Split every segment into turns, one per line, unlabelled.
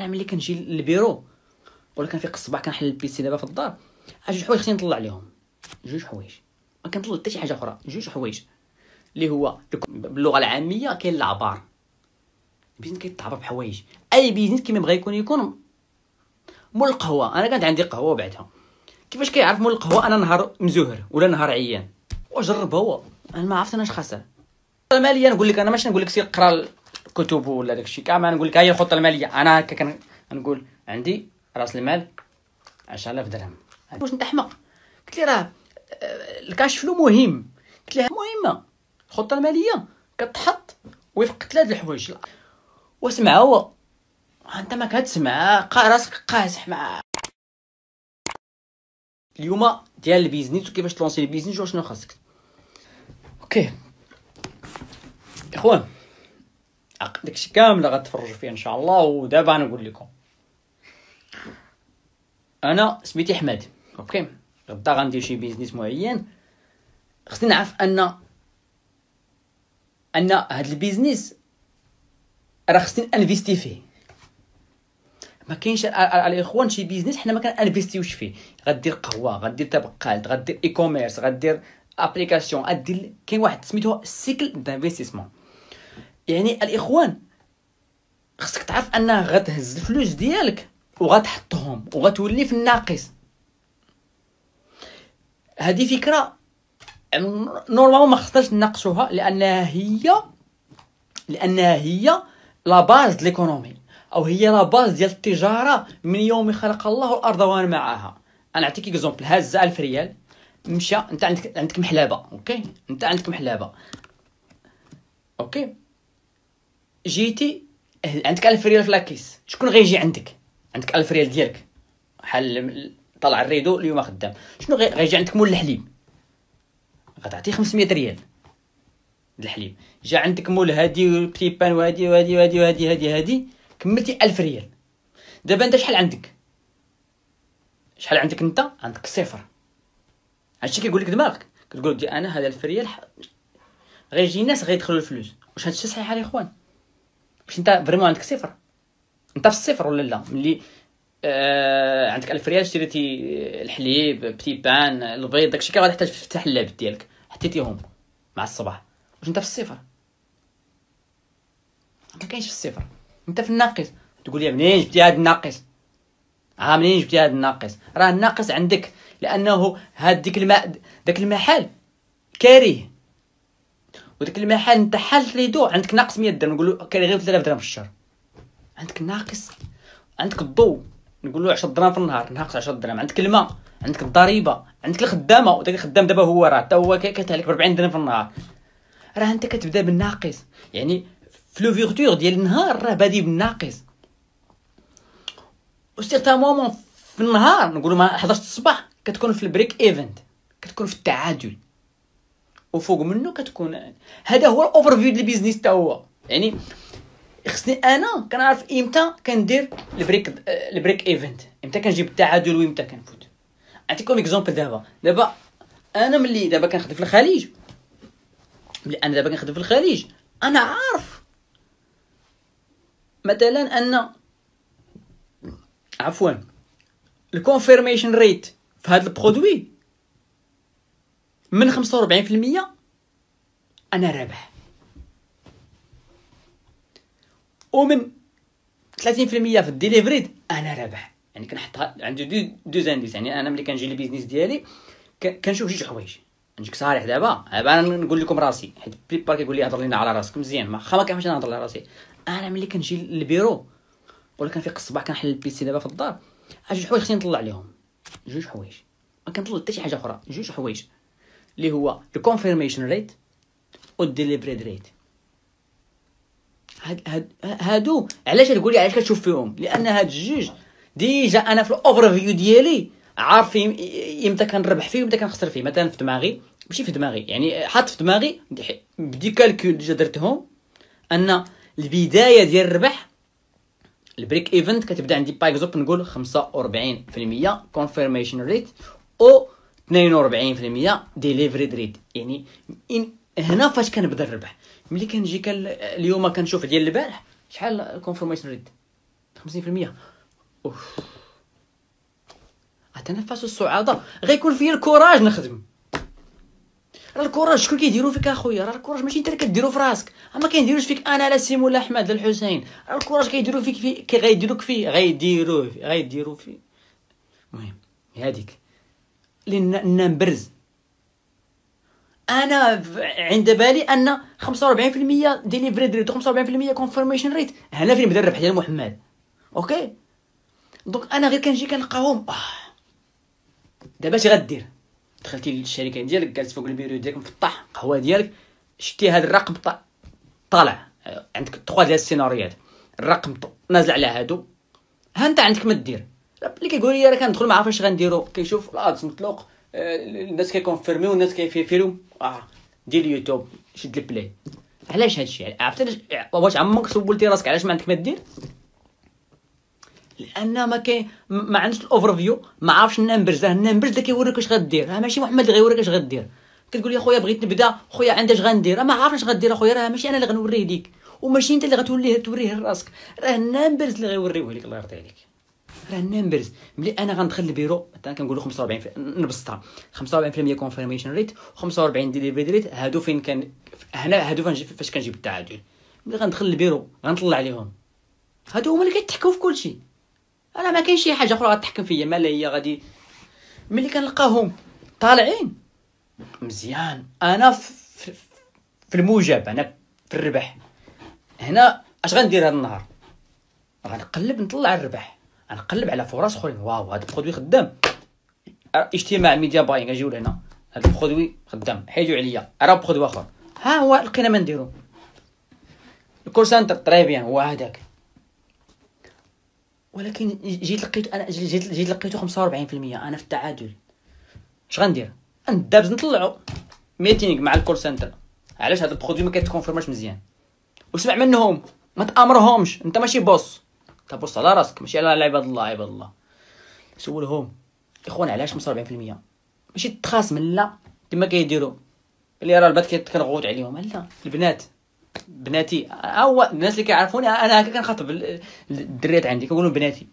انا ملي كنجي للبيرو ولا كنفيق الصباح كنحل البيسي دابا في الدار، جوج حوايج خصني نطلع عليهم، جوج حوايج ما كنطلع حتى شي حاجه اخرى، جوج حوايج اللي هو باللغه العاميه كاين العبار. البيزنس كيتعبر بحوايج، اي بيزنس كيما بغا يكون مول القهوه. انا كانت عندي قهوه وبعتها، كيفاش كيعرف مول القهوه انا نهار مزهر ولا نهار عيان؟ وجرب هو، انا ما عرفت انا اش خسر. الماليه نقول لك انا ماشي نقول لك سير قرا الكتب ولا داكشي كاع، ما نقول لك هي الخطه الماليه. انا هكا كنقول عندي راس المال 10000 درهم، واش انت احمق؟ قلت لي راه الكاش فلو مهم، قلت لها مهمه الخطه الماليه كتحط وفق 3 الحوايج. واسمع هو انت ما كتسمع راسك قاسح مع اليوم ديال البيزنس وكيفاش تلونسي البيزنس وشنو خاصك. اوكي اخوان، داكشي كامل غتفرجوا فيه ان شاء الله. ودابا نقول لكم انا سميتي احمد، اوكي غدا غندير شي بيزنس معين، خصني نعرف ان هاد البيزنس راه خصني انفيستي فيه. ما كاينش الاخوان شي بيزنس حنا ما كنانفيستيوش فيه. غدير قهوه، غدير تبقال، غدير اي كوميرس، غدير ابليكاسيون، غدير كاين واحد سميتو سيكل دانفيستيسمون. يعني الاخوان خصك تعرف انه غتهز الفلوس ديالك وغتحطهم وغتولي في الناقص. هذه فكره نورمالمون ما خصناش نناقشوها، لانها هي لا باز د ليكونومي، او هي لا باز ديال التجاره من يوم خلق الله الارض ومن معها. انا نعطيك اكزومبل، هاز 1000 ريال، مشى انت عندك محلابه، اوكي انت عندك محلابه، اوكي جيتي عندك 1000 ريال في لاكيس، شكون غيجي عندك 1000 ريال ديالك بحال طلع الريدو اليوم خدام، شنو غيجي عندك مول الحليب غتعطيه 500 ريال الحليب. جا عندك مول هادي بتي بان وهادي وهادي وهادي وهادي هادي هادي كملتي 1000 ريال. دابا انت شحال عندك انت عندك صفر. هادشي كيقول لك دماغك، كتقول دي انا هذا 1000 ريال غيجي الناس غيدخلوا الفلوس. واش هادشي صحيح الاخوان؟ باش انت فريمون عندك صفر، انت في الصفر ولا لا؟ ملي عندك 1000 ريال شريتي الحليب بتي بان البيض داكشي كاع غادي تحتاج تفتح اللاب ديالك حطيتيهم مع الصباح، واش انت في الصفر؟ ما كاينش في الصفر، انت في الناقص. تقول لي منين جبتي هذا الناقص؟ منين جبتي هذا الناقص؟ راه الناقص عندك لانه داك المحل كاريه، وداك المحل انت حال تريدو عندك ناقص 100 درهم، نقولوا كاري غير 3000 درهم في الشهر، عندك ناقص. عندك الضوء نقولوا 10 دراهم في النهار، ناقص 10 دراهم. عندك الماء، عندك الضريبه، عندك الخدامه، وداك الخدام دابا هو راه حتى هو كيتهلك ب 40 درهم في النهار. راه انت كتبدا بالناقص، يعني فلوفيرتور ديال النهار راه بادي بالناقص. وسيغتان مومون في النهار نقولوا ما 11 الصباح كتكون في البريك ايفنت، كتكون في التعادل، وفوق منه كتكون. هذا هو الاوفر فيو ديال البيزنس تا هو. يعني خصني انا كنعرف امتى كندير البريك ايفنت، امتى كنجيب التعادل وامتى كنفوت. نعطيكم اكزومبل. دابا انا ملي دابا كنخدم في الخليج، انا عارف مثلا ان الكونفيرميشن ريت في هذا البرودوي من 45% انا رابح، ومن 30% في الديليفري انا رابح. يعني كنحط عندي دو زانديس. يعني انا ملي كنجي للبيزنس ديالي كنشوف جوج حوايج. نجيك صريح دابا انا نقول لكم راسي، حيت بليبار كيقول لي هضر لينا على راسك مزيان، ما كيفاش نهضر على راسي. انا ملي كنجي للبيرو ولا كنفيق الصباح كنحل البيسي دابا في الدار، جوج حوايج خصني نطلع عليهم، جوج حوايج ما كنطلع حتى شي حاجه اخرى، جوج حوايج اللي هو الكونفيرميشن ريت والديليفري ريت. هادو علاش تقولي علاش كتشوف فيهم؟ لان هاد الجوج ديجا انا في الاوفر فيو ديالي عارف امتى كنربح فيه وامتى كنخسر فيه. مثلا في دماغي، ماشي في دماغي، يعني حاط في دماغي بدي كالكول ديجا درتهم، ان البدايه ديال الربح البريك ايفنت كتبدا عندي باغ اكزومبل نقول 45% كونفيرميشن ريت او 42% ديليفري ريت. يعني هنا فاش كنبدا الربح. ملي كنجي اليوم كنشوف ديال البارح شحال الكونفيرميشن ريت 50%. اوف، اتنفس الصعاده، غيكون فيا الكوراج نخدم. راه الكوراج شكون كيديرو فيك اخويا؟ راه الكوراج ماشي انت اللي كديرو في راسك، ما كيديروش فيك انا لا سيمو لا احمد لا الحسين. راه الكوراج كيديرو فيك كي غيديروك فيه، غيديرو فيه. المهم هذيك لان نبرز. انا عند بالي ان 45% ديليفري ريت و 45% كونفيرميشن ريت، هنا فين بدا الربح ديال محمد. اوكي، دونك انا غير كنجي كنلقاهم. دابا اش غدير؟ دخلتي للشركه ديالك، جالس فوق البيرو ديالك مفطح قهوه ديالك، شتي هذا الرقم طالع عندك 3 ديال السيناريوهات، الرقم نازل على هادو، ها انت عندك ما دير. اللي كيقول لي راه كندخل ما عارف اش غنديرو، كيشوف الادز مطلوق، الناس كيكونفيرميو والناس كيفيرو ديال اليوتيوب، شد البلاي. علاش هادشي؟ عرفتي واش عمرك سولتي راسك علاش ما عندك ما دير؟ لان ما عندش الاوفر فيو، ما عارفش النمبرز. النمبرز اللي كيوريك واش غدير، ماشي محمد اللي غيوريك واش غدير. كتقول لي خويا بغيت نبدا، خويا عندي اش غندير، ما عارفش اش غدير اخويا. راه ماشي انا اللي غنوريه ليك، وماشي انت اللي توريه لراسك، راه النمبرز اللي غيوريوه لك. الله يرضي عليك، راه النمبرز. ملي انا غندخل للبيرو مثلا كنقول له 45 نبسطها، 45% كونفيرميشن ريت و45 ديليفري ريت، هادو فين كان هنا، هادو فاش كنجيب التعادل. ملي غندخل للبيرو غنطلع عليهم، هادو هما اللي كيتحكموا في كلشي. انا ما كاين شي حاجه اخرى غتحكم فيا، ما لا هي غادي. ملي كنلقاهم طالعين مزيان، انا في الموجب، انا في الربح. هنا اش غندير هذا النهار؟ غنقلب نطلع الربح، غنقلب على فرص اخرين. واو، هذا البرودوي خدام، اجتماع ميديا باينغ اجيو لهنا، هذا البرودوي خدام، حيدوا عليا راه برودوي اخر. ها هو لقينا ما نديرو. الكول سنتر طري بيان هو هذاك، ولكن جيت لقيتو 45%. انا في التعادل، اش غندير؟ ندابز نطلعو ميتينغ مع الكول سنتر. علاش؟ هذا البرودوي ما كيتكونفيرماش مزيان، وسمع منهم، ما تامرهمش، انت ماشي بوس، انت بوس على راسك ماشي على عباد الله. عباد الله سولهم اخوان علاش 45%؟ ماشي تخاصم، لا كما كيديروا اللي راه البنات كنغوت عليهم. لا، البنات بناتي، هو الناس اللي كيعرفوني انا هكا كنخاطب الدريات عندي، كنقول لهم بناتي،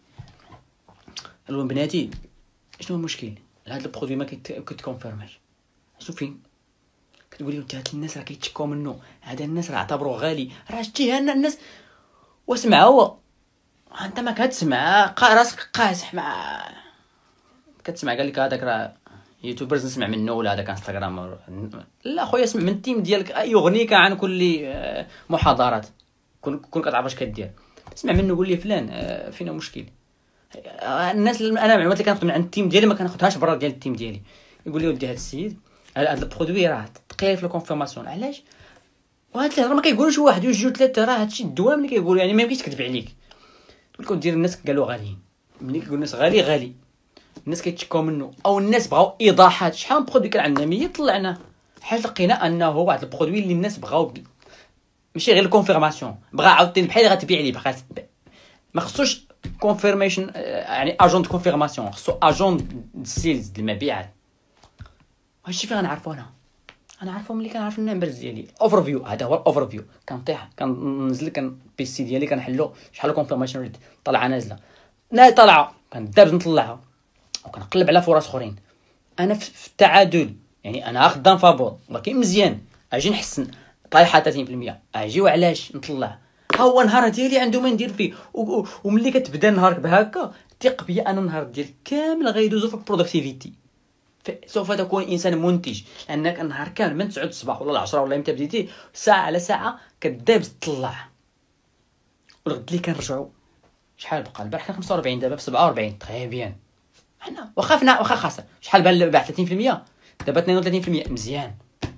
قال لهم بناتي شنو هو المشكل؟ هذا البرودوي ما كيتكونفيرماش. شوف فين كتقول لي هاد الناس راه كيتشكاو منه، هذا الناس راه اعتبروه غالي، راه شتي هنا الناس. واسمع، هو انت ما كتسمع راسك قاصح، مع كتسمع قال لك هذاك راه يوتيوبرز نسمع منه، ولا هذاك انستغرام. لا خويا، اسمع من التيم ديالك، يغنيك عن كل محاضرات، كون كتعرف اش كدير. اسمع منه، قول لي فلان فين المشكل. الناس انا المعلومات اللي كناخذ من عند التيم ديالي ما كناخذهاش برا ديال التيم ديالي. يقول لي ودي هذا السيد، هذا البرودوي راه ثقيل في الكونفيرماسيون. علاش؟ وهاد الهضره ما كيقولوش واحد جوج ثلاثه، راه هادشي الدوام اللي كيقولوا، يعني ما يمكنش تكذب عليك. تقول دير الناس قالوا غاليين، ملي كيقول الناس غالي الناس كيتشكاو منه، او الناس بغاو ايضاحات. شحال من برودوي كان عندنا 100 طلعناه، حيت لقينا انه واحد البرودوي اللي الناس بغاو، ماشي غير الكونفيرماسيون، بغا عاوتاني بحال اللي غتبيع ليه، بغا ما خصوش كونفيرميشن، يعني اجون دو كونفيرماسيون، خصو اجون دو سيلز د المبيعات. هادشي فين غنعرفو؟ انا عارفو ملي كنعرف النمبرز ديالي. اوفر فيو، هذا هو الاوفر فيو. كنطيح كننزل بيسي ديالي كنحلو شحال كونفيرميشن ريت طالعه نازله، لا طالعه كندابز نطلعها، وكنقلب على فرص اخرين. انا في التعادل، يعني انا خدام فابور، ولكن مزيان اجي نحسن. طايحه 30%، اجي وعلاش نطلع؟ ها هو النهار ديالي عنده ما ندير فيه. وملي كتبدا نهارك بهكا، ثق بيا انا النهار ديالك كامل غيدوزو في البرودكتيفيتي، سوف تكون انسان منتج. لانك النهار كامل من 9 الصباح ولا 10 ولا امتى بديتي، ساعه على ساعه كدابز تطلع. والغد اللي كنرجعوا شحال بقى؟ البارح كان 45، دابا في 47. طري بيان. حنا واخا خاسر، شحال بان باع 30%، دابا 32%. مزيان.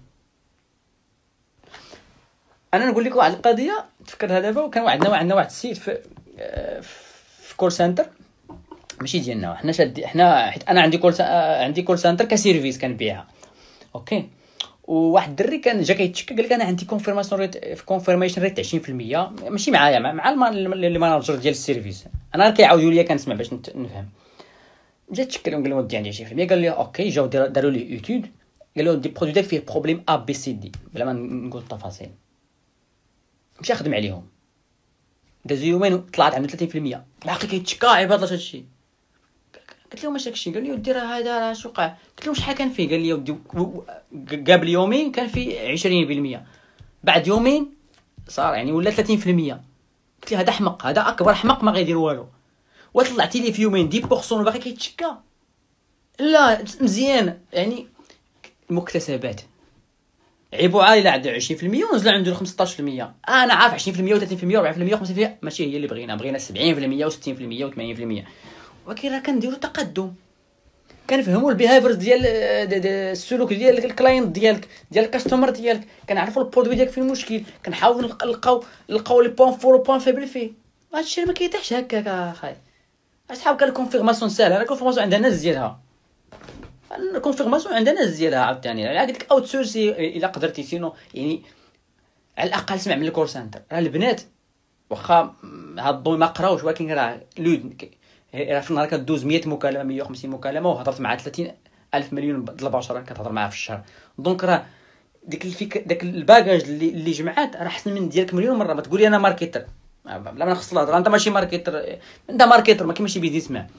انا نقول لكم واحد القضيه تفكرها دابا. وكان عندنا واحد السيد في كول سنتر، ماشي ديالنا حنا حيت انا عندي كول سنتر كسيرفيس كنبيعها. اوكي، وواحد الدري كان جا كيتشكى، قال لك انا عندي كونفيرميشن ريت 20%، ماشي معايا، مع الماناجر ديال السيرفيس. انا كيعاودوا لي كنسمع باش نفهم. جا تشكى لهم، قال لهم ودي عندي 20%. قال لي اوكي، جاو داروا لي ايتود، قال لهم دي برودوي داك فيه بروبليم ABC D، بلا ما نقول التفاصيل. مشى خدم عليهم، دازو يومين طلعت عنده 30%، باقي كيتشكا عباد الله هادشي. قلت لهم اش داكشي؟ قال لي ودي راه هذا راه اش وقع. قلت لهم شحال كان فيه؟ قال لي ودي قبل يومين كان فيه 20%، بعد يومين صار يعني ولا 30%. قلت له هذا حمق، هذا اكبر حمق ما غيدير والو. وطلعتي لي في يومين 10% باقي كيتشكا. لا مزيان يعني المكتسبات عيبوا عالي لا عنده 20% ونزل عنده 15%. انا عارف 20% و30% و40% و50% ماشي هي اللي بغينا 70% و60% و80%، ولكن راه كنديروا تقدم. كنفهموا البيهافيرز ديال السلوك ديال الكلاينت ديالك، ديال الكاستمر ديالك، كنعرفوا البرودوي ديالك فين المشكل، كنحاولوا نلقاو لي بوين فور و بوين فيبل فيه. هادشي ما كيطيحش هكاك اخاي. اصحاب كان الكونفيرماسيون ساهله، انا الكونفيرماسيون عندها ناس ديالها، الكونفيرماسيون عندها ناس ديالها عاوتاني. الا قلت لك اوت سورسي الا قدرتي، سينو يعني على الاقل سمع من الكول سنتر. راه البنات واخا هادو ما قراوش، ولكن راه لود راه في النهار كدوز 100 مكالمه 150 مكالمه، وهضرت مع 30,000 مليون د البشر كتهضر معاه في الشهر. دونك راه ديك داك الباكاج اللي جمعات راه احسن من ديالك مليون مره. ما تقولي انا ماركتر، بلا ما نخص الهضره، انت ماشي ماركتر، انت ماركتر ما كيمشي بيزنس مان.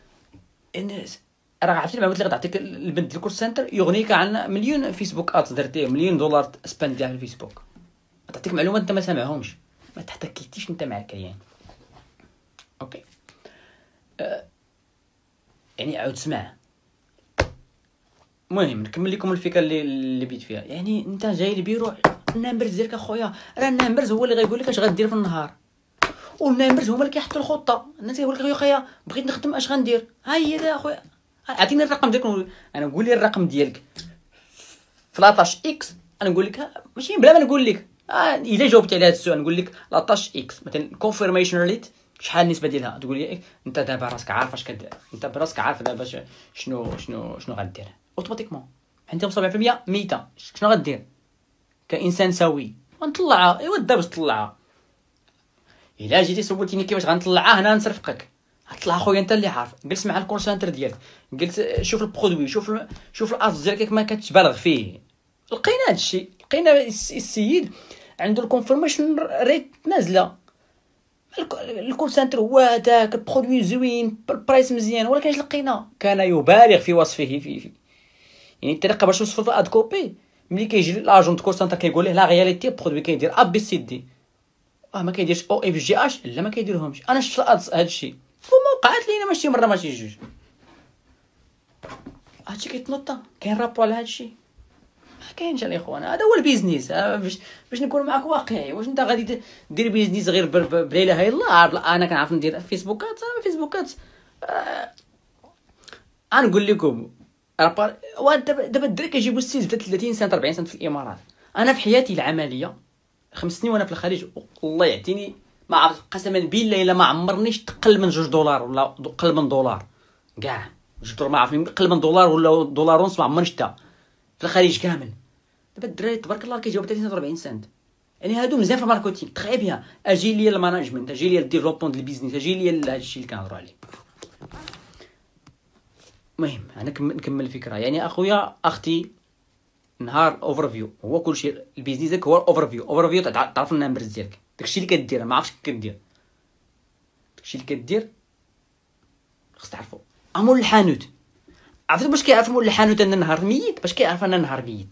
راه عرفتي المعلومات اللي غتعطيك البنت ديال الكول سنتر يغنيك عن مليون فيسبوك ادز درتيه، مليون دولار سباند ديال الفيسبوك. تعطيك معلومات انت ما سامعهمش، ما تحتكيتيش انت مع الكيان. اوكي يعني عاود سمع. المهم نكمل لكم الفكره اللي بيت فيها. يعني انت جاي البيرو، النمبرز ديالك اخويا، راه النمبرز هو اللي غيقول لك اش غدير في النهار، والنمبرز هما اللي كيحطوا الخطه. الناس كيقول لك اخويا بغيت نخدم اش غندير، ها هي دا اخويا عطيني الرقم ديالك، انا نقول لي الرقم ديالك في لاطاش اكس. انا نقول لك ماشي بلا ما نقول لك، الا جاوبت على هذا السؤال نقول لك لاطاش اكس مثلا كونفيرميشن ريت شحال النسبه ديالها. تقول لي انت دابا راسك عارف اش كدير، انت براسك عارف دابا شنو غدير اوتوماتيكمون. انت 7% ميته، شنو غدير كانسان سوي؟ غنطلعها. ايوا دابا طلعها. الا جيتي سولتيني كيفاش غنطلعها، هنا نصرفقك. طلع خويا انت اللي عارف. جلس مع الكول سنتر ديالك، قلت شوف البرودوي، شوف الاز ديالك ما كتبالغ فيه. لقينا هادشي، لقينا السيد عنده الكونفيرميشن ريت نازله. الكول سنتر هو هذاك البرودوي زوين بالبرايس مزيان، ولكن اش لقينا؟ كان يبالغ في وصفه في يعني الطريقه باش يوصف اد كوبي. ملي كيجي لاجون كول سنتر كيقول له لا رياليتي برودوي كيدير ا بي سي دي، ما كيديرش او اف جي اش، لا ما كيديرهمش. انا شفت هادشي وقعت لينا ماشي مره ماشي جوج. هادشي كيتنطا، كاين رابو على هادشي؟ ما كاينش الاخوان. هذا هو البيزنس. باش نكون معاك واقعي، واش انت غادي دير بيزنس غير بلا اله الا الله؟ انا كنعرف ندير فيسبوكات، انا فيسبوكات غنقول لكم دابا الدراري كيجيبوا السيلز 30 سنت 40 سنت في الامارات. انا في حياتي العمليه 5 سنين وانا في الخليج، الله يعطيني ما عرفت قسما بالله الا ما عمرنيش تقل من $2 ولا قل من دولار كاع. $2 ما عرفني قل من دولار ولا دولار ونص ما عمرني شتا في الخليج كامل. دابا الدراري تبارك الله كيجاوبوا 30 سنت 40 سنت. يعني هادو مزيان في الماركتينغ تخي بها. اجي ليا الماناجمنت، اجي ليا الديفلوبمون ديال البيزنس، اجي ليا هادشي اللي كنهضروا عليه. المهم انا نكمل الفكره. يعني اخويا اختي، نهار اوفر فيو هو كلشي. البيزنس ديالك هو اوفر فيو تعرف النمبرز ديالك، داكشي اللي كدير. ما عرفتش كدير داكشي اللي كدير، خصك تعرفو. مول الحانوت، عرفتوا باش كيعرف مول الحانوت ان النهار ميت؟ باش كيعرف ان النهار ميت؟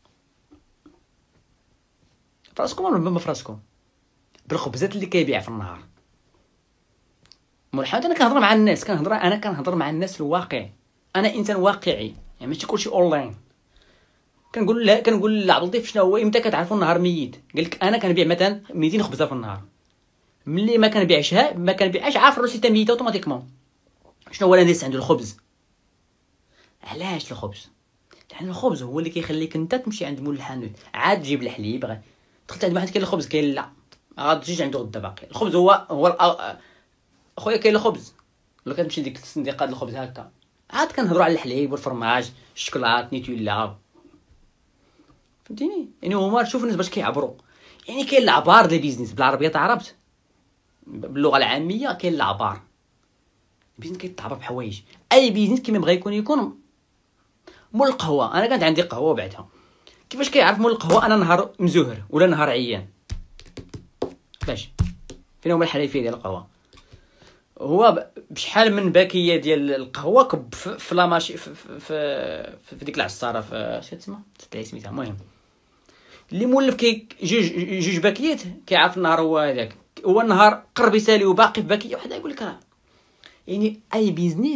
فراسكم ولا ما فراسكم؟ بالخبزات اللي كيبيع في النهار. مول الحانوت انا كنهضر مع الناس، كنهضر مع الناس الواقع. انا انسان واقعي، يعني ماشي كلشي اونلاين. كنقول لعبد اللطيف شنو هو امتى كتعرفوا النهار ميت؟ قال لك انا كنبيع مثلا 200 خبزه في النهار، ملي ما كنبيعش عارف روسيته ميته اوتوماتيكمون. شنو هو الناس عنده الخبز؟ علاش الخبز؟ لان الخبز هو اللي كيخليك انت تمشي عند مول الحانوت عاد تجيب الحليب. دخلت عند واحد كاين الخبز، كاين لا ما غاديش عنده غدا باقي. الخبز هو اخويا كاين الخبز. ولا كتمشي ديك الصنديقه ديال الخبز هكا، عاد كنهضروا على الحليب والفرماج الشكلاط نيتولا، فهمتيني؟ يعني هما شوف الناس باش كيعبروا. يعني كاين العبار ديال البيزنس بالعربيه تعرفت، باللغه العاميه كاين العبار. البيزنس كيتعبر بحوايج. اي بيزنس كيما بغى يكون مول القهوه. انا كانت عندي قهوه بعدها. كيفاش كيعرف مول القهوه انا نهار مزهر ولا نهار عيان؟ باش فين هما الحنفيه ديال القهوه. هو بشحال من باكيه ديال القهوه كب في لا ماشي في ديك العصاره، في شنو تسمى تاع سميتها، المهم اللي مولف جوج باكيات كيعرف النهار هو هذاك، هو النهار قرب يسالي وباقي في باكيه وحده يقول لك راه. يعني اي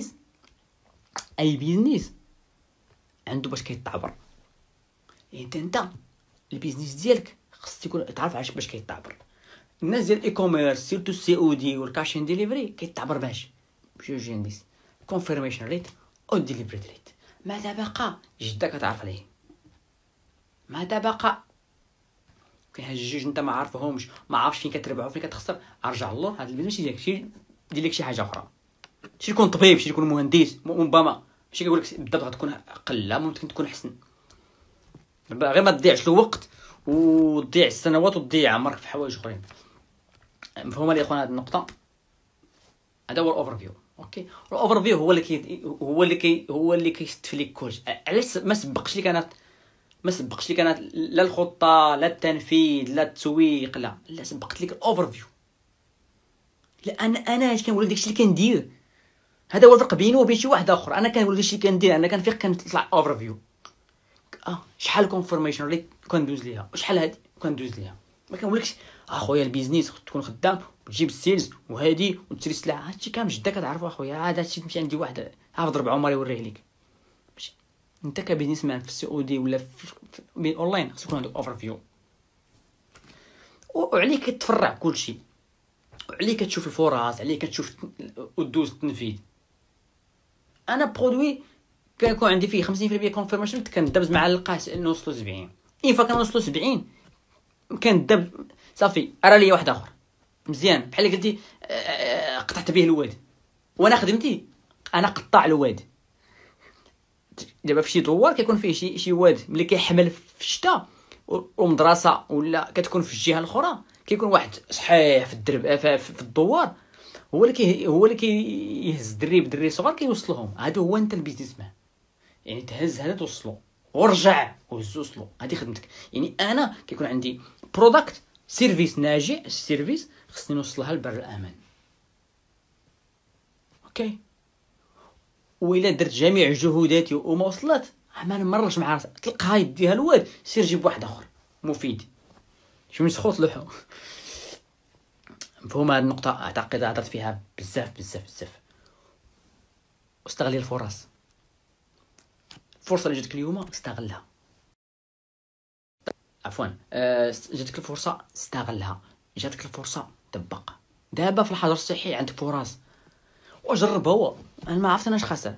بيزنس عنده باش كيتعبر. يعني انت البيزنس ديالك خص تكون تعرف علاش باش كيتعبر. الناس ديال الاي كوميرس سيرتو السي او دي والكاشين ديليفري كيتعبر باش بجوج انديس: كونفيرميشن ريت او ديليفري ريت. ماذا بقى جدا كتعرف عليه، ماذا بقى كاين هاد الجوج انت ما عارفهمش، ما عارفش فين كتربح وفين كتخسر. ارجع الله، هذا البيزنس ديالك شي دير لك شي حاجه اخرى، شي تكون طبيب، شي تكون مهندس، ربما ماشي كيقول لك بالضبط غتكون اقل، ممكن تكون احسن. غير ما تضيعش الوقت وتضيع السنوات وتضيع عمرك في حوايج اخرين. مفهوم الاخوان هذه النقطه؟ هذا هو الاوفر فيو. اوكي، الاوفر فيو هو اللي كيستف لك كلشي. علاش ما سبقش لك انا لا الخطه لا التنفيذ لا التسويق، لا سبقت لك الاوفر فيو. لا انا اش كنقول لك داكشي اللي كندير. هذا هو الفرق بيني وبين شي واحد اخر. انا كنقول داكشي اللي كندير، انا كنفيق كنطلع اوفر فيو. شحال كونفورميشن ريت كندوز ليها وشحال هادي كندوز ليها. ما كنقولكش اخويا البيزنس تكون خدام وتجيب السيلز وهادي وتشري السلعه، هادشي كامل جدا كتعرفو اخويا. هذا الشيء تمشي عندي واحد حافظ ربع عمر يوريه لك. انت كبيزنس مان في السي او دي ولا في اونلاين خصك يكون عندك اوفر فيو، وعليك تفرع كلشي، وعليك تشوف الفرص، عليك تشوف ودوز التنفيذ. انا برودوي كيكون عندي فيه 50% كونفيرميشن كندبز مع القاس انه وصلوا 70. اين كنوصلوا 70 كندب صافي ارى لي واحد اخر مزيان بحال اللي قلتي قطعت به الواد. وانا خدمتي انا قطاع الواد. دابا في شي دوار كيكون فيه شي واد ملي كيحمل في الشتاء ومدرسه ولا كتكون في الجهه الاخرى، كيكون واحد صحيح في الدرب في الدوار هو اللي كيهز دري صغار كيوصلهم. هذا هو انت البيزنس مان. يعني تهز هذا توصلو ورجع وهز وصلو، هذه خدمتك. يعني انا كيكون عندي برودكت سيرفيس ناجح، السيرفيس خصني نوصلها لبر الامان. اوكي، وإلا درت جميع جهوداتي وما وصلت ما نمرش مع راسي، تلقاها يديها الواد سير جيب واحد اخر مفيد شي مسخوط لوحو. مفهوم هذه النقطه؟ اعتقد هضرت فيها بزاف. واستغلي الفرص. الفرصه اللي جاتك اليوم استغلها. عفوا جاتك الفرصه استغلها، جاتك الفرصه طبق. دابا في الحظر الصحي عندك فرص وجرب. هو انا ما عرفت انا اش خسر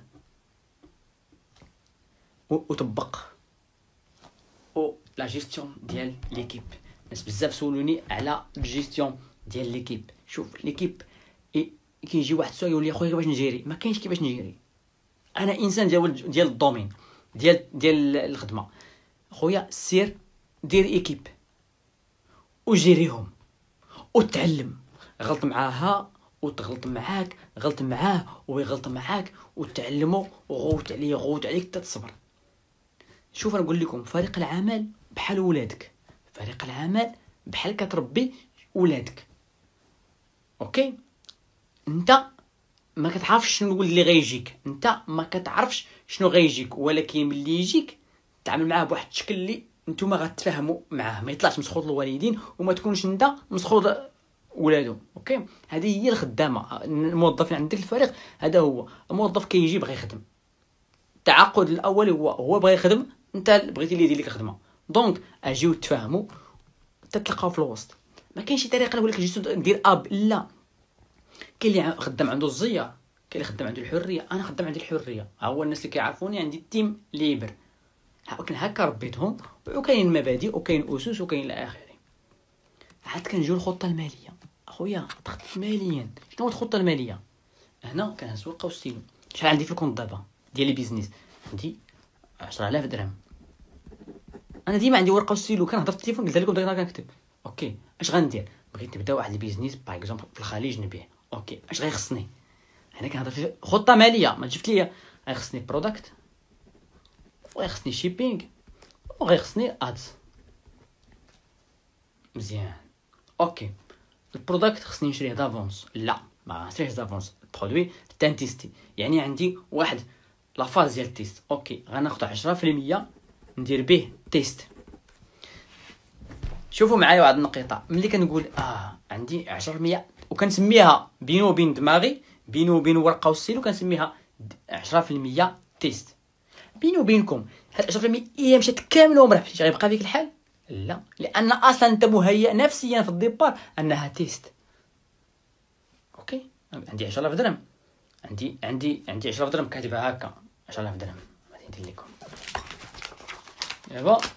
وطبق. او لا جيستيون ديال ليكيب. ناس بزاف سولوني على الجيستيون ديال ليكيب. شوف ليكيب كيجي واحد السؤال يقول لي اخويا كيفاش نجيري؟ ما كاينش كيفاش نجيري. انا انسان ديال الدومين ديال الخدمه. خويا سير دير ايكيب وجيريهم وتعلم. غلط معاها وتغلط معاك، غلط معاه ويغلط معاك، وتعلموا وغوت عليك حتى تصبر. شوف انا نقول لكم فريق العمل بحال ولادك. فريق العمل بحال كتربي ولادك. اوكي، انت ما كتعرفش شنو اللي غيجيك، انت ما كتعرفش شنو غيجيك، ولكن ملي يجيك تعامل معاه بواحد الشكل اللي نتوما غتفاهموا معاه، ما يطلعش مسخوط الوالدين وما تكونش انت مسخوط ولادو. اوكي، هذه هي الخدامه. الموظفين عندك الفريق هذا هو الموظف كيجي بغى يخدم. التعاقد الاول هو بغى يخدم، انت بغيتي اللي يدير لك الخدمه. دونك اجيو تفاهموا تتلقاو في الوسط. ما كاينش شي طريقه نقول لك جيتو ندير اب، لا. كاين اللي خدام عنده الزيار، كاين اللي خدام عنده الحريه. انا خدام عندي الحريه. ها هو الناس اللي كيعرفوني عندي التيم ليبر، ولكن هكا ربيتهم. وكاين مبادئ وكاين اسس وكاين الى اخره. عاد كنجيو الخطه الماليه. اخويا تخطط ماليا. شنو هو الخطه الماليه؟ هنا كنهز ورقه وستيلو. شحال عندي في الكونط دابا ديال البيزنس؟ عندي 10000 درهم. انا ديما عندي ورقه وستيلو كنهضر في التليفون. قلت لكم دابا كنكتب. اوكي، اش غندير؟ بغيت نبدا واحد البيزنس باغ اكزومبل في الخليج نبيع. اوكي، اش غيخصني؟ هنا كنهضر في خطه ماليه. ما جبت ليا غيخصني برودكت وغيخصني شيبينغ وغيخصني ادز. مزيان. اوكي، البرودكت خصني نشريه دافونس، لا ما نشريهش دافونس، البرودوي تانتيستي، يعني عندي واحد لا فاز ديال التيست. اوكي غناخد 10% ندير به تيست. شوفوا معايا واحد النقيطه، ملي كنقول عندي 10% وكنسميها بيني وبين دماغي، بيني وبين ورقه وستيلو، كنسميها 10% تيست. بيني وبينكم هاد 10% هي مشات كامله وما ربحتيش، غيبقى فيك الحال؟ لا، لان اصلا انت مهيئ نفسيا في الديبار انها تيست. اوكي عندي 10000 درهم، عندي 10000 درهم كاتبها هكا 10000 درهم. غادي ندير لكم دابا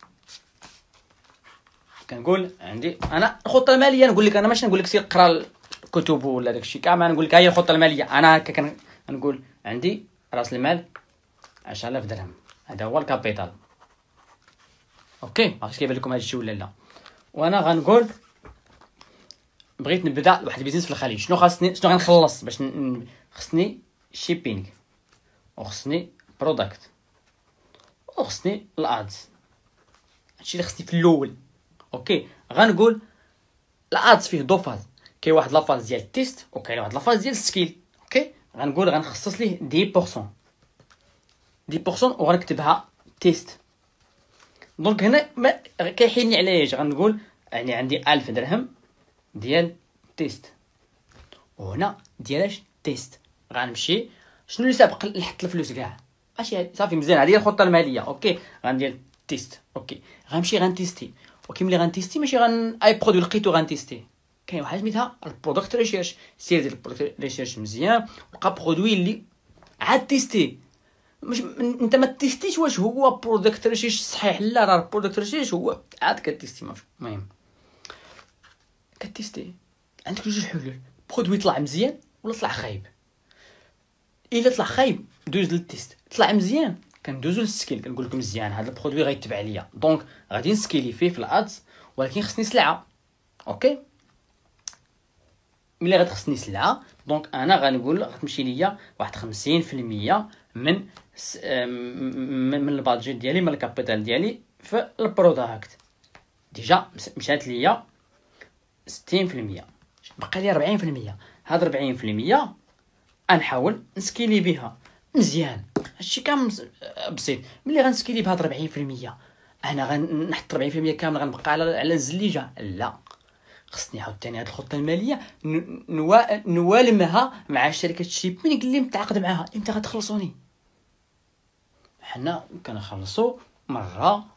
كنقول عندي انا الخطه الماليه، نقول لك انا ماشي نقول لك سير قرا الكتب ولا داكشي كاع، ما نقول لك هي الخطه الماليه. انا هكا كنقول عندي راس المال 10000 درهم، هذا هو الكابيتال. اوكي ما عرفتش كيبان لكم هذا الشيء ولا لا. وانا غنقول بغيت نبدا واحد البيزنس في الخليج، شنو غنخلص باش خصني شيبينغ، وخصني برودكت، وخصني الادز. هادشي اللي خصني في الاول. اوكي غنقول الادز فيه دو فاز، كاين واحد لافاز ديال التيست وكاين واحد لافاز ديال السكيل. اوكي غنقول غنخصص ليه 10% وغنكتبها تيست. دونك هنا كيحيلني علاش غنقول يعني عندي 1000 درهم ديال تيست، وهنا ديالاش تيست. غنمشي شنو اللي سابق نحط الفلوس كاع، ماشي صافي مزيان، هذه هي الخطه الماليه. اوكي غندير تيست. اوكي غنمشي غنتيستي، اوكي ملي غنتيستي ماشي اي برودوي لقيتو غنتيستي، كاين واحد سميتها البرودكت ريسيرش. سير دير البرودكت ريسيرش مزيان، لقى برودوي اللي عاد تيستي. مش انت ما تيستيش واش هو برودكت ريسيرش صحيح، لا راه البرودكت ريسيرش هو عاد كتيستي. ما المهم كتيستي عندك جوج حلول، برودوي طلع مزيان ولا طلع خايب. الا طلع خايب دوز للتيست، طلع مزيان كندوزو للسكيل. كنقول لكم مزيان هذا البرودوي غيتبع ليا، دونك غادي نسكيلي فيه في الادز، ولكن خصني سلعه. اوكي ملي غتخصني سلعه دونك انا غنقول غتمشي ليا واحد 50% من البادجيت ديالي، من الكابيتال ديالي في البرودكت. ديجا مشات ليا 60%، بقى لي 40%. هاد 40% غنحاول نسكيلي بها مزيان. هادشي كامل بسيط. ملي غنسكيلي بهاد 40% انا غنحط 40% كامل غنبقى على الزليجه؟ لا، خصني عاوتاني هاد الخطه الماليه نوالمها مع شركه الشيبين اللي متعاقد معاها. امتى غتخلصوني؟ حنا كنخلصوا مره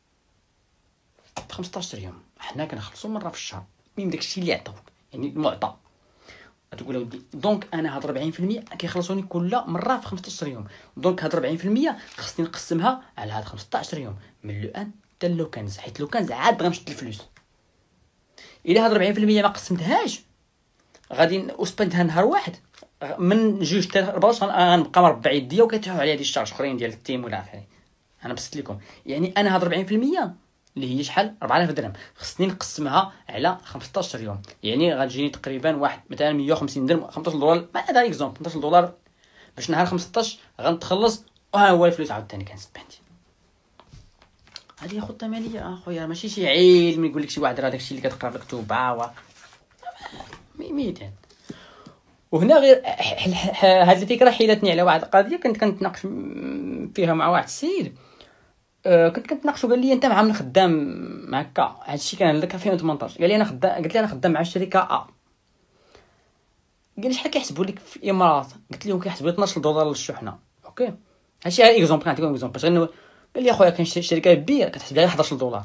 ب 15 يوم، حنا كنخلصوا مره في الشهر من داكشي اللي عطاوك، يعني المعطى. تقول اودي دونك انا هاد 40% كيخلصوني كل مره في 15 يوم، دونك هاد 40% خصني نقسمها على هاد 15 يوم من لو ان حتى لو كنز، حيت لو كنز عاد بغا نشد الفلوس. الا هاد 40% ما قسمتهاش غادي اسبندها نهار واحد، من جوج حتى 14 غنبقى مربع يديا وكيتحوا عليا هاد الشارج اخرين ديال التيم والى اخره. انا بسط لكم يعني انا هاد 40% اللي هي شحال 4000 درهم خصني نقسمها على 15 يوم، يعني غتجيني تقريبا واحد مثلا 150 درهم، 15 دولار هذا اكزومبل، 15 دولار باش نهار 15 غنتخلص، وها هو الفلوس عاوتاني كنسبندي. هذه خطه ماليه اخويا، ماشي شي علم يقول لك شي واحد راه داكشي اللي كتقرا مكتوبه و ميتين. وهنا غير هذه الفكره حيلتني على واحد القضيه كنت كنتناقش فيها مع واحد السيد. كنت كنتناقشوا، قال لي انت عامل خدام هكا، هادشي كان لك في 2018. قال لي انا خدام، قلت له انا خدام مع الشركه قال لي شحال كيحسبوا لك في الامارات؟ قلت لهم كيحسبوا لي 12 دولار للشحنه. اوكي هادشي غير اكزومبل، نعطيكم اكزومبل باش غير. قال لي اخويا كاين شركه كبيره كتحسب لي غير 11 دولار.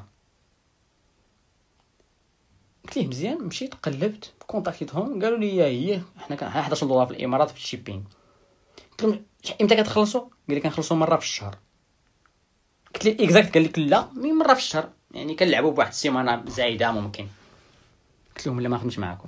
قلت ليه مزيان، مشيت قلبت كونتاكتيتهم قالوا لي هي حنا كان 11 دولار في الامارات في الشيبين. قلت لهم امتى كتخلصوا؟ قال لي كنخلصوا مره في الشهر. قلت لي اكزاكت؟ قال لك لا، مره في الشهر، يعني كنلعبوا بواحد السيمانه زايده ممكن. قلت لهم لا ما نخدمش معاكم.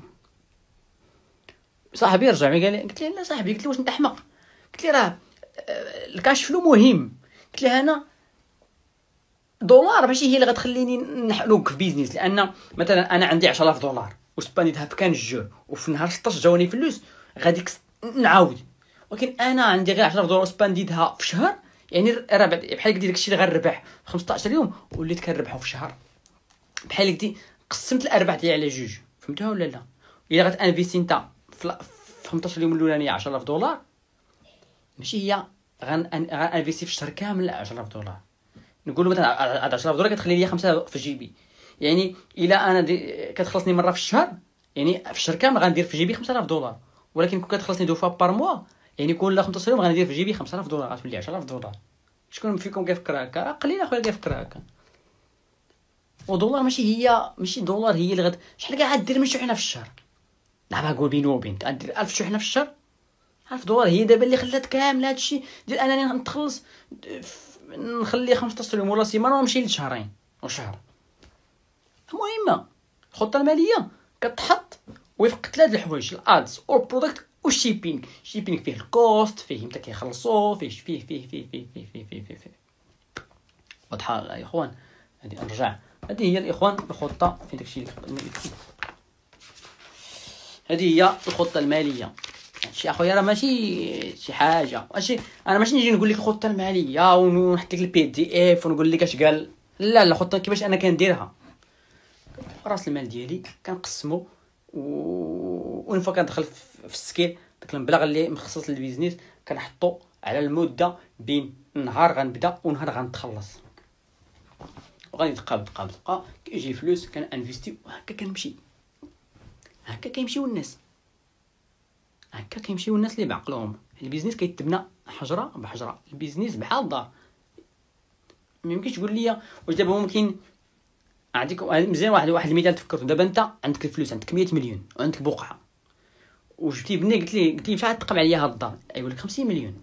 صاحبي رجع لي قال لي، قلت له لا صاحبي، قلت له واش انت احمق؟ قلت لي راه الكاش فلو مهم. قلت لي انا دولار ماشي هي اللي غتخليني نحلوك في بيزنس، لان مثلا انا عندي 10000 دولار وسبانديتها في كان الجور، وفي النهار 16 جاوني فلوس غادي نعاود، ولكن انا عندي غير 10000 دولار سبانديتها في شهر، يعني راه بحال قلتي داكشي اللي غنربح في 15 يوم وليت كنربحو في شهر. بحال قلتي قسمت الارباح ديالي على جوج فهمتوها ولا لا؟ الا غتانفيستي انت في 15 يوم الاولانيه 10000 دولار، ماشي هي غنانفيستي في الشهر كامل 10000 دولار. نقولوا مثلا 10000 دولار كتخلي لي 5 في جيبي، يعني الا انا كتخلصني مره في الشهر، يعني في الشهر كامل غندير في جيبي 5000 دولار. ولكن كون كتخلصني دو فوا بار موا، يعني كل 15 يوم غندير في جيبي 5000 دولار، غتولي 10000 دولار. شكون فيكم كيفكر هكا؟ قليل اخويا كيفكر هكا. ودولار ماشي دولار هي اللي شحال كاع غدير من شحنه في الشهر. دابا نقول بيني وبينك غدير 1000 شحنه في الشهر. 1000 دولار هي دابا اللي خلات كامل هادشي ديال انني نتخلص، نخلي 15 يوم ولا سيمانه ونمشي لشهرين وشهر. المهم الخطه الماليه كتحط وفق 3 الحوايج: الادز او البرودكت والشيبينغ. الشيبينغ فيه الكوست، فيه متى كيخلصوا، فيه واضحه يا اخوان. هذه نرجع، هذه هي الاخوان الخطه في داكشي اللي هذه هي الخطه الماليه. شي اخويا راه ماشي شي حاجه، انا ماشي نجي نقول لك الخطه الماليه ونحط لك البي دي اف ونقول لك اش قال. لا الخطه كيفاش انا كنديرها. راس المال ديالي كنقسمو، وين فوا كندخل في السكيل داك المبلغ اللي مخصص للبيزنس كنحطو على المده بين نهار غنبدا ونهار غنتخلص، وغادي تبقى كيجي فلوس كنانفيستي، وهكا كنمشي. هكا كيمشيو الناس، اللي بعقلهم. البيزنس كيتبنى حجره بحجره. البيزنس بحال الدار، ما يمكنش تقول لي واش دابا ممكن اعطيك مزيان واحد المثال تفكرتو. دابا انت عندك الفلوس، عندك 100 مليون وعندك بقعه، وجبتي بني قلت لي شحال تقام عليا هاد الدار؟ ايوا لك 50 مليون.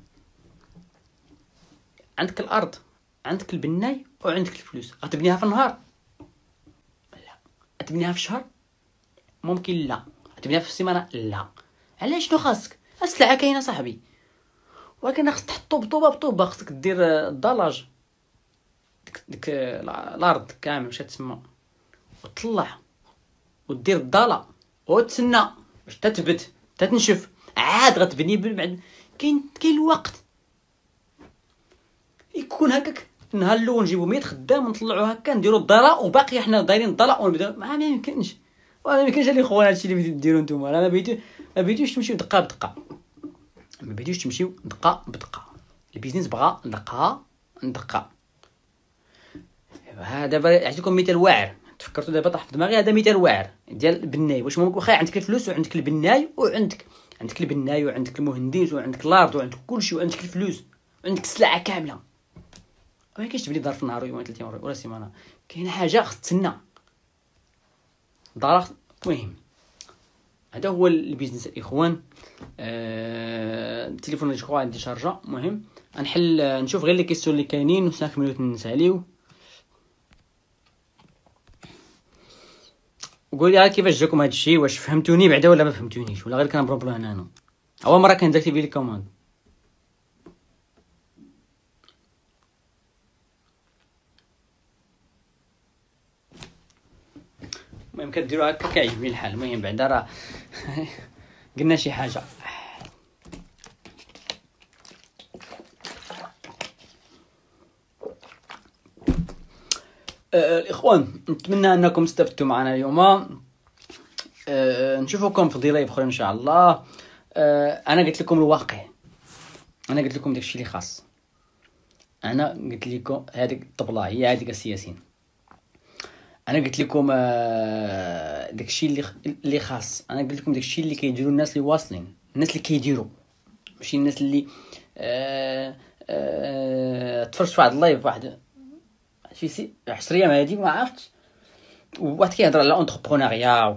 عندك الارض، عندك البناي وعندك الفلوس، غتبنيها في النهار؟ لا. غتبنيها في الشهر؟ ممكن لا. غتبنيها في السيمانه؟ لا. علاش؟ شنو خاصك؟ السلعه كاينه صاحبي، ولكن خاصك تحط بطوبه. خاصك دير الدلاج ديك الارض كامل واش تسمى، وتطلع ودير الضاله وتسنى باش تثبت تتنشف، عاد غتبني بعد. كاين الوقت. يكون هكاك النهار الاول نجيبو 100 خدام ونطلعو هكا نديرو الضاله، وباقي حنا دايرين الضاله ونبداو. ما يمكنش، ما يمكنش الاخوان. هادشي اللي بديتو ديرو نتوما راه ما بغيتوش تمشيو دقه بدقه. البيزنس بغا دقه. دابا عطيكم مثال واعر تفكرتوا دابا طاح في دماغي. هذا مثال واعر ديال البناي. واش ممكن واخا عندك الفلوس وعندك البناي وعندك المهندس وعندك الارض وعندك كلشي وعندك الفلوس وعندك السلعه كامله، ما يمكنش تبني دار في نهار يومين 3 ايام ولا سيمانه. كاينه حاجه خص تسنى دار. المهم هذا هو البيزنس الاخوان. التليفون اللي جو عندي شارجه. المهم نحل نشوف غير لي كيسيون اللي كاينين و5 مينوت نساليو. قولي لي كيفاش جاكم هذا الشيء، واش فهمتوني بعدا ولا ما فهمتونيش، ولا غير كنبروبلو انا اول مره كنديكتيفي لي كوموند. المهم كديروا هكا كيعجبني الحال. المهم بعدا راه قلنا شي حاجه. الاخوان نتمنى انكم استفدتوا معنا اليوم. نشوفكم في ضيف اخرى ان شاء الله. انا قلت لكم الواقع، انا قلت لكم داكشي اللي خاص. انا قلت لكم هذيك الطبله هي هذيك السياسيين. انا قلت لكم داكشي اللي خاص. انا قلت لكم داكشي اللي كيديروا الناس اللي واصلين، الناس اللي كيديروا، ماشي الناس اللي تفرجت في واحد اللايف واحد شي 10 ايام هذه ما عرفتش، وواحد كيهضر على اونتربرونيا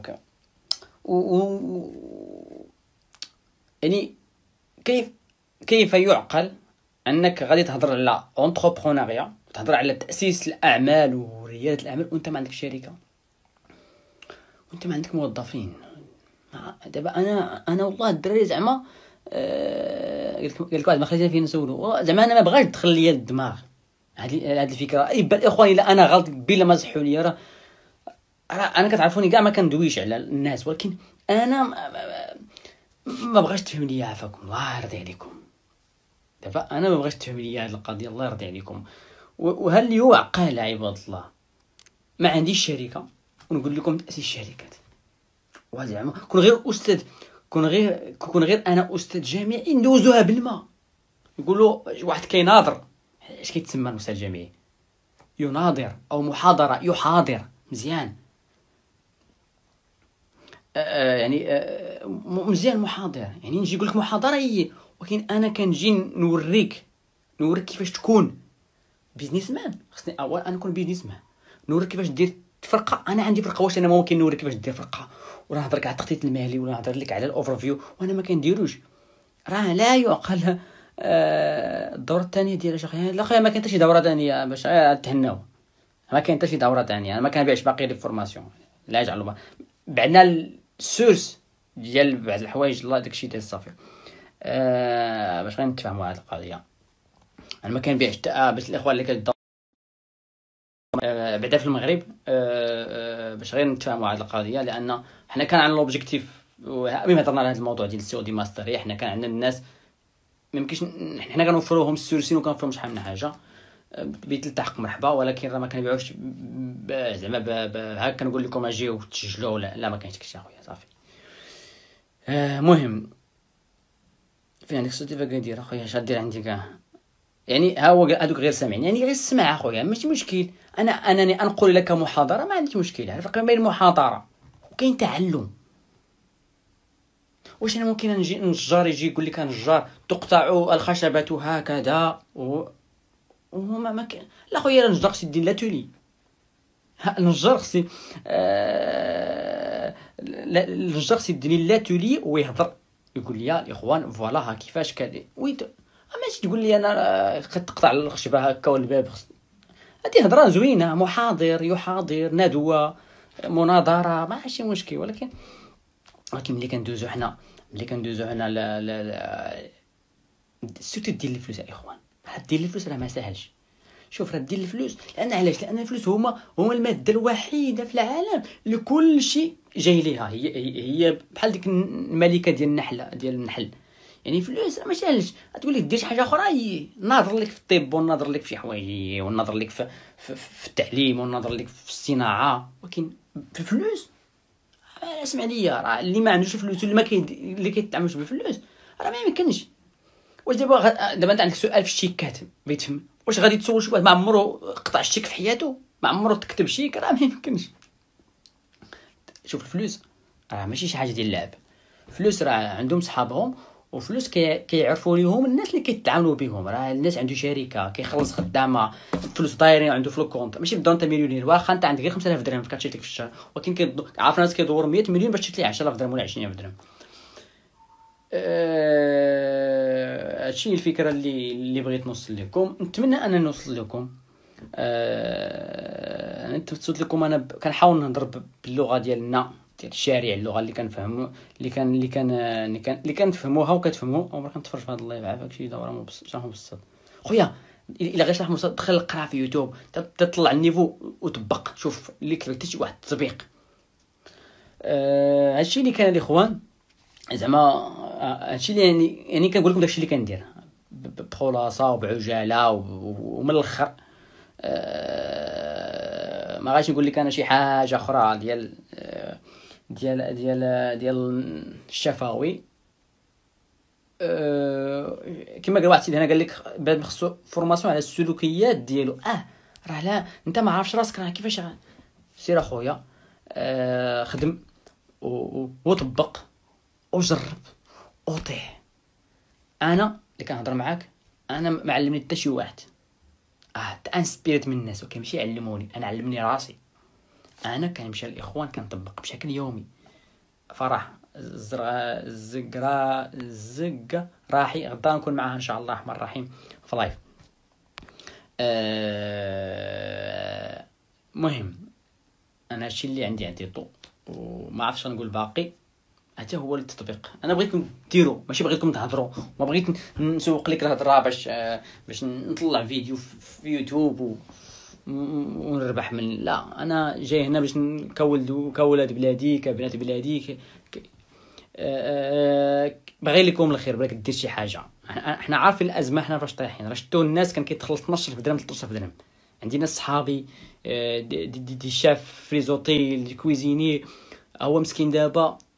يعني كيف يعقل انك غادي تهضر على اونتربرونيا، تهضر على تاسيس الاعمال ورياده الاعمال وانت ما عندك شركه وانت ما عندك موظفين. دابا انا والله الدراري زعما قال لك واحد ما خليتها فين نسولو، زعما انا ما بغاش تدخل ليا الدماغ هذه الفكره. اخواني لا انا غلط بلا ما صحوا لي. راه انا كتعرفوني كاع ما كندويش على الناس، ولكن انا ما بغاش تفهم لي عافاكم الله يرضي عليكم. دابا انا ما بغاش تفهم لي هذه القضيه الله يرضي عليكم. وهل يعقل عباد الله ما عنديش شركه ونقول لكم تاسيس شركات؟ زعما كون غير استاذ، كون غير انا استاذ جامعي ندوزوها بالماء. يقولوا واحد كيناظر، اش كيتسمى الاستاذ الجامعي؟ يناظر او محاضره، يحاضر مزيان. يعني مزيان محاضر، يعني نجي نقول لك محاضره هي، ولكن انا كنجي نوريك كيفاش تكون بيزنس مان. خصني اول انا نكون بيزنس مان، نوريك كيفاش دير فرقه. انا عندي فرقه، واش انا ممكن نوريك كيفاش دير فرقه ولا نهضر لك على التخطيط المالي ولا نهضر لك على الاوفر فيو وانا ما كنديروش؟ راه لا يعقل. الدوره الثانيه ديال اش اخي؟ لا خويا ما كاين حتى شي دوره ثانيه باش تهناو، ما كاين حتى شي دوره ثانيه. انا ما كنبيعش باقي لي فورماسيون، لا يجعلوا بعدنا السورس ديال بعض الحوايج. الله داكشي ديال الصافي. باش غير نتفاهموا هذه القضيه. انا ما كنبيعش باش الاخوان اللي كيدوا بعدا في المغرب، باش غير نتفاهموا هذه القضيه، لان حنا كان عندنا لوبجيكتيف. ملي هضرنا على هذا الموضوع ديال السي او دي ماستر، حنا كان عندنا الناس ما يمكنش حنا كنوفروهم السورسين وكنوفروهم شحال من حاجه بيت التحق مرحبا، ولكن راه ما كنبيعوش زعما هاك كنقول لكم اجيو تسجلوا. لا ما كاينش داكشي اخويا صافي. مهم فين عندك صوتي باقي ندير اخويا؟ اش غدير عندي كاع؟ يعني ها هو هذوك غير سامعين، يعني غير السمع اخويا ماشي مشكل. انني انقل لك محاضره ما عنديش مشكل. عارف الفرق بين المحاضره وكاين تعلم. واش انا ممكن نجي نجار يجي يقول لك نجار تقطع الخشبه هكذا وما ما كان؟ لا خويا النجار خصو يدير لاتولي. النجار خصو النجار خصو يدير لاتولي ويهضر يقول لي الاخوان فوالا ها كيفاش كادي ويت. ماشي تقول لي انا كتقطع الخشبه هكا والباب. هذه هضره زوينه، محاضر يحاضر، ندوه، مناظره، ماشي مشكل. ولكن ملي كندوزو حنا لا سيرتو دير الفلوس يا اخوان. دير الفلوس راه ما ساهلش. شوف راه دير الفلوس لان علاش؟ لان الفلوس هما الماده الوحيده في العالم اللي كل شيء جاي ليها. هي بحال ديك الملكه ديال النحل. يعني فلوس ما ساهلش. تقول لي دير شي حاجه اخرى، ناظر لك في الطب وناظر لك في شي حوايج وناظر لك في التعليم وناظر لك في الصناعه، ولكن في الفلوس اسمع ليا راه اللي ما عندوش الفلوس اللي كيتعاملوش بالفلوس راه ما يمكنش. واش دابا انت عندك سؤال في الشيكات بيتفهم، واش غادي تسول شي واحد ما عمرو قطع الشيك في حياته، ما عمرو تكتب شيك؟ راه ما يمكنش. شوف الفلوس راه ماشي شي حاجه ديال اللعب. الفلوس راه عندهم صحابهم، وفلوس كيعرفوا ليهم الناس اللي كيتعاونوا بهم. راه الناس عنده شركه كيخلص خدامه، الفلوس دايرين عنده في الكونط. ماشي بدون انت مليونير، واخا انت عندك غير 5000 درهم كتشري لك في الشهر، ولكن عارف الناس كيدور 100 مليون باش تشري 10000 درهم ولا 20000 درهم. هادشي الفكره اللي بغيت نوصل لكم. نتمنى ان نوصل لكم. انا تفسرت لكم. انا كنحاول نهضر باللغه ديالنا ديال الشارع، اللغه اللي كنفهموا اللي كنفهموها وكتفهموا. عمرك كنتفرج في هذا اللايف عافاك شي دوره شرح مبسط خويا. الا غير شرح مبسط دخل القرا في يوتيوب تطلع النيفو وطبق، شوف اللي كتبت حتى شي واحد التطبيق. هادشي اللي كان الاخوان زعما. هادشي اللي يعني كنقول لكم داكشي اللي كندير بخلاصه وبعجاله ومن الاخر. ما غاديش نقول لك انا شي حاجه اخرى ديال الشفوي. كما قال واحد سيدي هنا قال لك بعد خصو فورماسيون على السلوكيات ديالو. راه لا انت ما عارفش راسك راه كيفاش سير اخويا. خدم وطبق وجرب وطيح. انا اللي كنهضر معاك انا ما علمني حتى شي واحد. انسبيريت من الناس، ولكن ماشي علموني، انا علمني راسي. انا كنمشي للاخوان كنطبق بشكل يومي. فرح الزقه راحي غدا نكون معاها ان شاء الله الرحمن الرحيم في لايف. مهم انا هادشي اللي عندي عطيتو وما عرفتش نقول باقي. حتى هو التطبيق انا بغيتكم ديروا، ماشي بغيتكم تهضروا. ما بغيت نسوق لك الهضره باش نطلع فيديو في يوتيوب ونربح من. لا انا جاي هنا باش كولاد بلادي كبنات بلادي باغي لكم الخير. بغيك دير شي حاجه. احنا عارفين الازمه حنا فاش طايحين. راه شفتوا الناس كان كيدخل 12 درهم 13 درهم. عندي ناس صحابي دي شاف فريزوتي الكويزيني هو مسكين دابا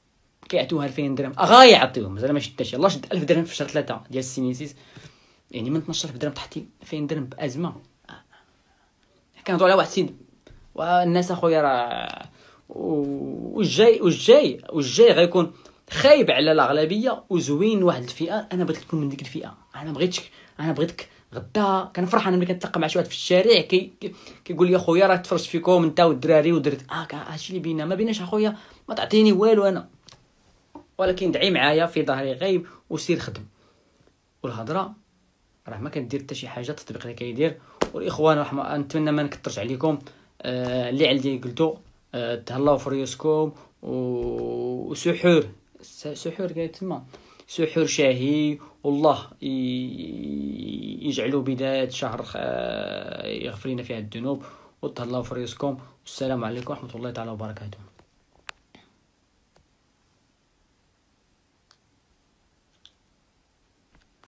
كيعطيوها 2000 درهم غايعطيوهم زعما ماشي حتى الله شد 1000 درهم في شهر 3 ديال السينيسيس، يعني من 12000 درهم طحتي 2000 درهم بازمه. كنهضروا على واحد السيد والناس اخويا راه والجاي غيكون خايب على الاغلبيه وزوين واحد الفئه. انا بغيت تكون من ديك الفئه، انا بغيتك غدا كنفرح انا ملي كنتلاقى مع شي واحد في الشارع كيقول لي اخويا راه تفرجت فيكم انت والدراري ودرت هادشي اللي بينا، ما بيناش اخويا ما تعطيني والو انا، ولكن دعي معايا في ظهري غيب وسير خدم. والهضره راه ما كندير حتى شي حاجه، التطبيق اللي كيدير. والاخوان نتمنى ما نكثرش عليكم اللي عندي قلتو. تهلاو في ريوسكم وسحور كيتسمى سحور شاهي، والله يجعلوا بداية شهر يغفر لنا فيها الذنوب. وتهلاو في ريوسكم، والسلام عليكم ورحمة الله تعالى وبركاته.